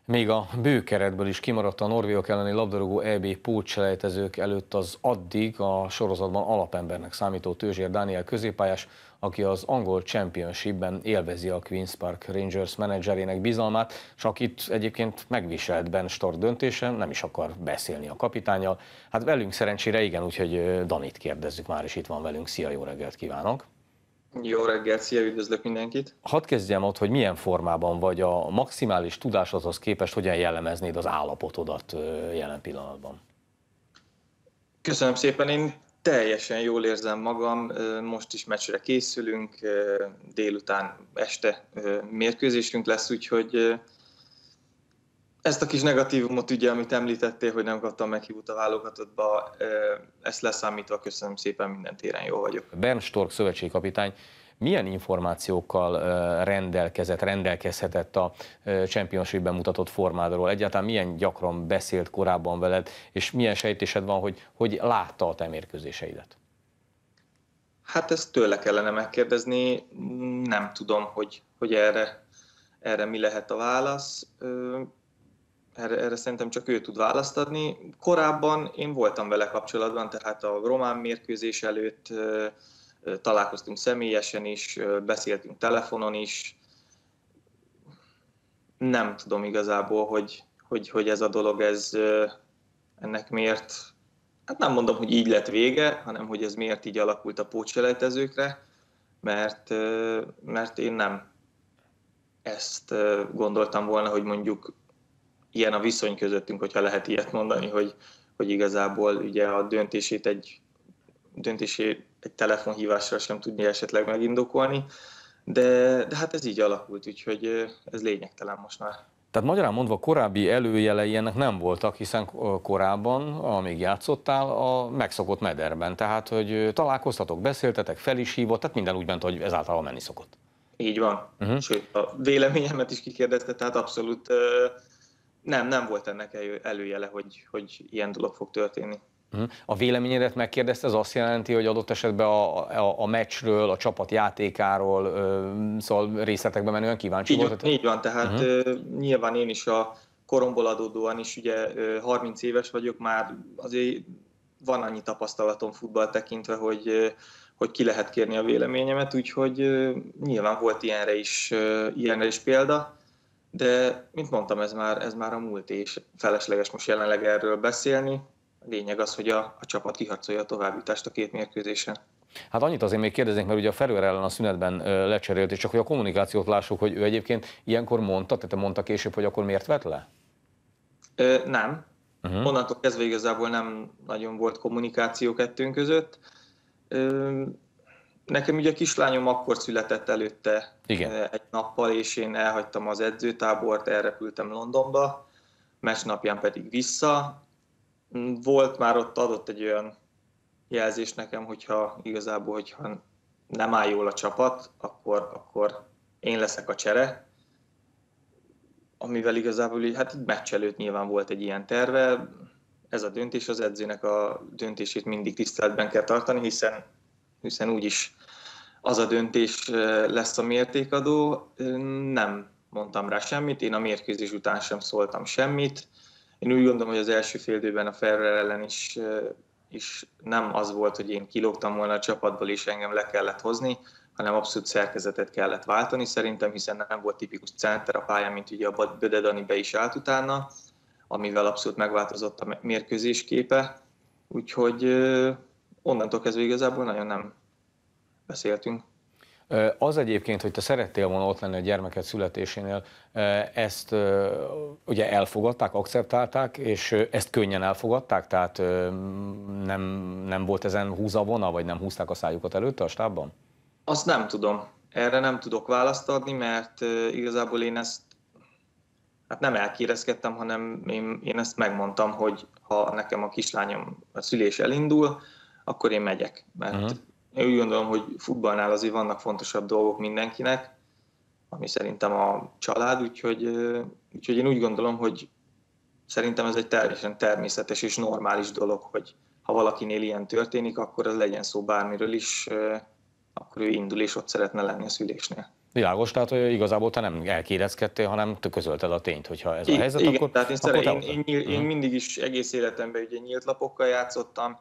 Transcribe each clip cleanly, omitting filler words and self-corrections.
Még a bőkeretből is kimaradt a norvégok elleni labdarúgó EB pótselejtezők előtt az addig a sorozatban alapembernek számító Tőzsér Dániel középpályás, aki az angol Championshipben élvezi a Queen's Park Rangers menedzserének bizalmát, és akit egyébként megviselt Ben Stork döntése, nem is akar beszélni a kapitánnyal. Hát velünk szerencsére igen, úgyhogy Danit kérdezzük, már is itt van velünk. Szia, jó reggelt kívánok! Jó reggelt, szia, üdvözlök mindenkit! Hadd kezdjem ott, hogy milyen formában vagy a maximális tudásodhoz képest, hogyan jellemeznéd az állapotodat jelen pillanatban? Köszönöm szépen, én teljesen jól érzem magam, most is meccsre készülünk, délután, este mérkőzésünk lesz, úgyhogy ezt a kis negatívumot, ugye, amit említettél, hogy nem kaptam meghívót a válogatottba, ezt leszámítva köszönöm szépen, minden téren jól vagyok. Bernd Stork szövetségkapitány milyen információkkal rendelkezhetett a Championshipben mutatott formádról? Egyáltalán milyen gyakran beszélt korábban veled, és milyen sejtésed van, hogy látta a te mérkőzéseidet? Hát ezt tőle kellene megkérdezni, nem tudom, hogy erre mi lehet a válasz. Erre szerintem csak ő tud választ adni. Korábban én voltam vele kapcsolatban, tehát a román mérkőzés előtt találkoztunk személyesen is, beszéltünk telefonon is. Nem tudom igazából, hogy ez a dolog, ennek miért, hát nem mondom, hogy így lett vége, hanem hogy ez miért így alakult a pótselejtezőkre, mert én nem ezt gondoltam volna, hogy mondjuk ilyen a viszony közöttünk, hogyha lehet ilyet mondani, hogy igazából ugye a döntését egy telefonhívással sem tudja esetleg megindokolni, de hát ez így alakult, úgyhogy ez lényegtelen most már. Tehát magyarán mondva korábbi előjelei ennek nem voltak, hiszen korábban, amíg játszottál, a megszokott mederben. Tehát, hogy találkoztatok, beszéltetek, fel is hívott, tehát minden úgy ment, hogy ez általában menni szokott. Így van. Sőt, a véleményemet is kikérdezte, tehát abszolút nem volt ennek előjele, hogy ilyen dolog fog történni. A véleményedet megkérdezte, ez azt jelenti, hogy adott esetben a meccsről, a csapat játékáról, szóval részletekbe menően kíváncsi volt? Így van, tehát nyilván én is a koromból adódóan is, ugye 30 éves vagyok, már azért van annyi tapasztalatom futball tekintve, hogy ki lehet kérni a véleményemet, úgyhogy nyilván volt ilyenre is példa, de mint mondtam, ez már a múlt, és felesleges most jelenleg erről beszélni. A lényeg az, hogy a csapat kiharcolja a továbbjutást a két mérkőzésen. Hát annyit azért még kérdeznék, mert ugye a Ferőer ellen a szünetben lecserélt, és csak hogy a kommunikációt lássuk, hogy ő egyébként ilyenkor mondta, tehát mondta később, hogy akkor miért vett le? Nem. Onnantól kezdve igazából nem nagyon volt kommunikáció kettőnk között. Nekem ugye a kislányom akkor született előtte egy nappal, és én elhagytam az edzőtábort, elrepültem Londonba, meccs napján pedig vissza. Volt már ott, adott egy olyan jelzés nekem, hogyha nem áll jól a csapat, akkor én leszek a csere. Amivel igazából hát így meccs előtt nyilván volt egy ilyen terve. Ez a döntés, az edzőnek a döntését mindig tiszteletben kell tartani, hiszen úgyis az a döntés lesz a mértékadó. Nem mondtam rá semmit, én a mérkőzés után sem szóltam semmit. Én úgy gondolom, hogy az első fél időben a Ferrer ellen is nem az volt, hogy én kilógtam volna a csapatból és engem le kellett hozni, hanem abszolút szerkezetet kellett váltani szerintem, hiszen nem volt tipikus center a pályán, mint ugye a Böde Dani be is állt utána, amivel abszolút megváltozott a mérkőzés képe. Úgyhogy onnantól kezdve igazából nagyon nem beszéltünk. Az egyébként, hogy te szerettél volna ott lenni a gyermeked születésénél, ezt ugye elfogadták, akceptálták, és ezt könnyen elfogadták, tehát nem volt ezen húzavona, vagy nem húzták a szájukat előtte a stábban? Azt nem tudom. Erre nem tudok választ adni, mert igazából én ezt nem elkérezkedtem, hanem én ezt megmondtam, hogy ha nekem a kislányom a szülés elindul, akkor én megyek, mert én úgy gondolom, hogy futballnál azért vannak fontosabb dolgok mindenkinek, ami szerintem a család, úgyhogy én úgy gondolom, hogy szerintem ez egy teljesen természetes és normális dolog, hogy ha valakinél ilyen történik, akkor az legyen szó bármiről is, akkor ő indul és ott szeretne lenni a szülésnél. Világos, tehát hogy igazából te nem elkéreckedtél, hanem te közölted a tényt, hogyha ez a helyzet, Igen, akkor, tehát én uh-huh. mindig is egész életemben ugye nyílt lapokkal játszottam,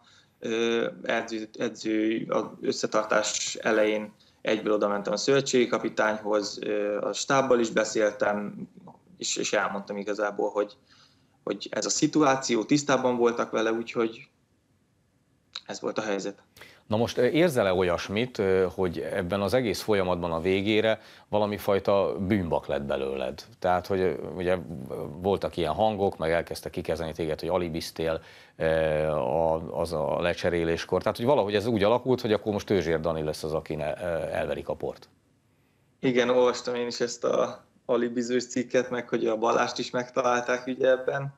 edző összetartás elején egyből oda mentem a szövetségi kapitányhoz, a stábbal is beszéltem, és elmondtam igazából, hogy ez a szituáció, tisztában voltak vele, úgyhogy ez volt a helyzet. Na most érzel-e olyasmit, hogy ebben az egész folyamatban a végére valami fajta bűnbak lett belőled? Tehát, hogy ugye voltak ilyen hangok, meg elkezdtek kikezdeni téged, hogy alibiztél az a lecseréléskor. Tehát, hogy valahogy ez úgy alakult, hogy akkor most Tőzsér Dani lesz az, aki elverik a port. Igen, olvastam én is ezt a alibizős cikket, meg hogy a Balást is megtalálták ugye ebben.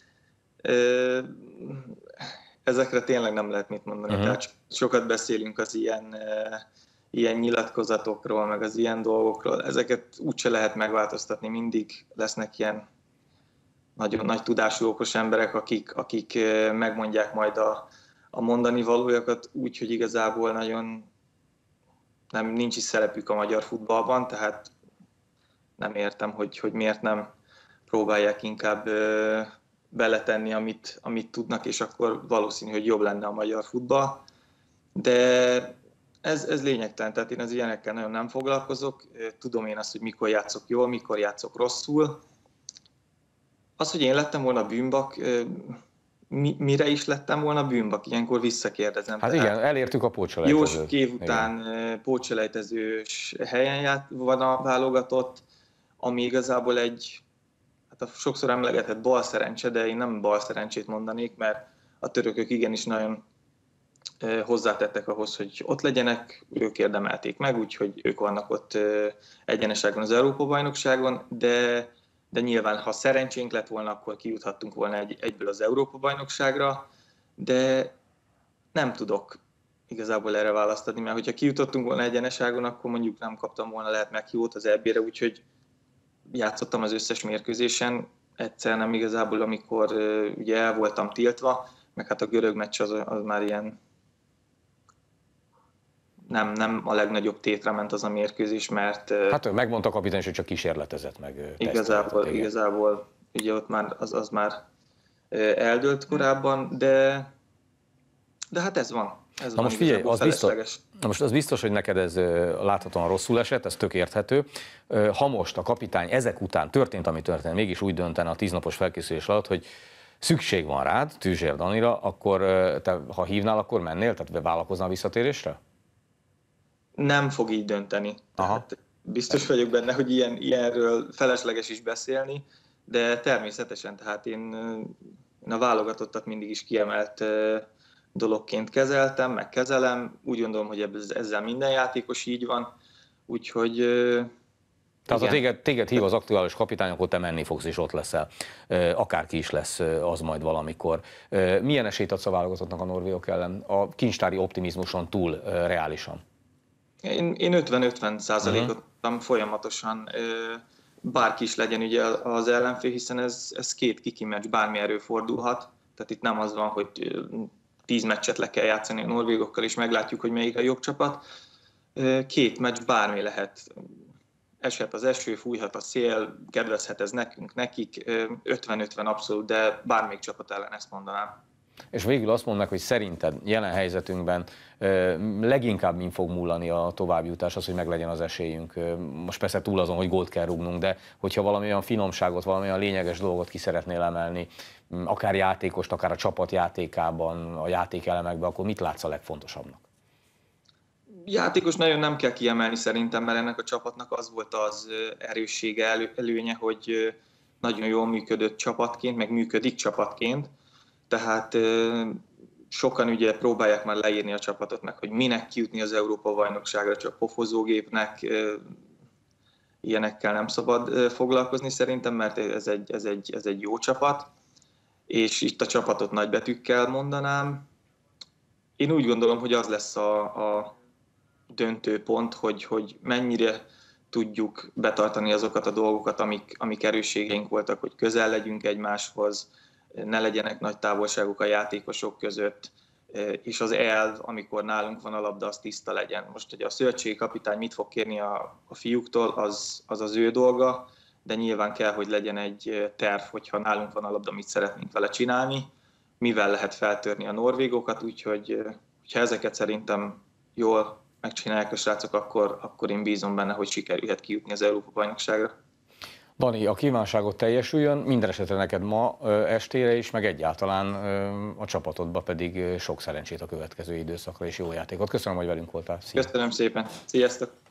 Ezekre tényleg nem lehet mit mondani. Uh-huh. Tehát sokat beszélünk az ilyen nyilatkozatokról, meg az ilyen dolgokról. Ezeket úgyse lehet megváltoztatni. Mindig lesznek ilyen nagyon nagy tudású, okos emberek, akik megmondják majd a mondani valójakat úgy, hogy igazából nagyon nincs is szerepük a magyar futballban, tehát nem értem, hogy miért nem próbálják inkább beletenni, amit tudnak, és akkor valószínű, hogy jobb lenne a magyar futball. De ez lényegtelen, tehát én az ilyenekkel nagyon nem foglalkozok. Tudom én azt, hogy mikor játszok jól, mikor játszok rosszul. Az, hogy én lettem volna bűnbak, mire is lettem volna bűnbak? Ilyenkor visszakérdezem. Hát igen, elértük a pótselejtezőt. Jósuk év után pótselejtezős helyen van a válogatott, ami igazából hát a sokszor emlegetett balszerencse, de én nem balszerencsét mondanék, mert a törökök igenis nagyon hozzátettek ahhoz, hogy ott legyenek, ők érdemelték meg, úgyhogy ők vannak ott egyeneságon az Európa-bajnokságon, de nyilván, ha szerencsénk lett volna, akkor kijuthattunk volna egyből az Európa-bajnokságra, de nem tudok igazából erre választ adni, mert hogyha kijutottunk volna egyeneságon, akkor mondjuk nem kaptam volna lehet meghívót az EB-re, úgyhogy játszottam az összes mérkőzésen, egyszer nem igazából, amikor ugye el voltam tiltva, meg hát a görög meccs az már ilyen nem a legnagyobb tétre ment az a mérkőzés, mert... Hát megmondta a kapitány, hogy csak kísérletezett meg. Igazából ugye ott már az már eldőlt korábban, de hát ez van. Na most figyelj, az biztos, hogy neked ez láthatóan rosszul esett, ez tök érthető. Ha most a kapitány ezek után történt, ami történt, mégis úgy döntene a 10 napos felkészülés alatt, hogy szükség van rád, Tőzsér Danira, akkor te, ha hívnál, akkor mennél? Tehát vállalkoznál visszatérésre? Nem fog így dönteni. Tehát biztos vagyok benne, hogy ilyenről felesleges is beszélni, de természetesen, tehát én a válogatottat mindig is kiemelt dologként kezeltem, meg kezelem. Úgy gondolom, hogy ezzel minden játékos így van, úgyhogy... Tehát ha téged hív az aktuális kapitány, akkor te menni fogsz és ott leszel. Akárki is lesz az majd valamikor. Milyen esélyt adsz a válogatottnak a norvégok ellen? A kincstári optimizmuson túl reálisan? Én 50-50%-ot adtam folyamatosan, bárki is legyen ugye az ellenfél, hiszen ez két kiki meccs, bármi előfordulhat. Tehát itt nem az van, hogy 10 meccset le kell játszani a norvégokkal, és meglátjuk, hogy melyik a jobb csapat. 2 meccs bármi lehet. Eshet az eső, fújhat a szél, kedvezhet ez nekünk, nekik. 50-50 abszolút, de bármelyik csapat ellen ezt mondanám. És végül azt mondd meg, hogy szerinted jelen helyzetünkben leginkább min fog múlani a továbbjutás, az, hogy meglegyen az esélyünk. Most persze túl azon, hogy gólt kell rúgnunk, de hogyha valami olyan finomságot, valami olyan lényeges dolgot ki szeretnél emelni, akár játékost, akár a csapat játékában, a játékelemekben, akkor mit látsz a legfontosabbnak? Játékos nagyon nem kell kiemelni szerintem, mert ennek a csapatnak az volt az erőssége, előnye, hogy nagyon jól működött csapatként, meg működik csapatként. Tehát sokan ugye próbálják már leírni a csapatot meg, hogy minek kijutni az Európa-bajnokságra, csak pofozógépnek, ilyenekkel nem szabad foglalkozni szerintem, mert ez egy jó csapat, és itt a csapatot nagybetűkkel mondanám. Én úgy gondolom, hogy az lesz a döntő pont, hogy mennyire tudjuk betartani azokat a dolgokat, amik erősségeink voltak, hogy közel legyünk egymáshoz, ne legyenek nagy távolságok a játékosok között, és az elv, amikor nálunk van a labda, az tiszta legyen. Most, hogy a szövetségi kapitány mit fog kérni a fiúktól, az ő dolga, de nyilván kell, hogy legyen egy terv, hogyha nálunk van a labda, mit szeretnénk vele csinálni, mivel lehet feltörni a norvégokat, úgyhogy ha ezeket szerintem jól megcsinálják a srácok, akkor én bízom benne, hogy sikerülhet kijutni az Európa-bajnokságra. Dani, a kívánságot teljesüljön, minden esetre neked ma estére is, meg egyáltalán a csapatodba pedig sok szerencsét a következő időszakra és jó játékot. Köszönöm, hogy velünk voltál. Szia. Köszönöm szépen. Sziasztok!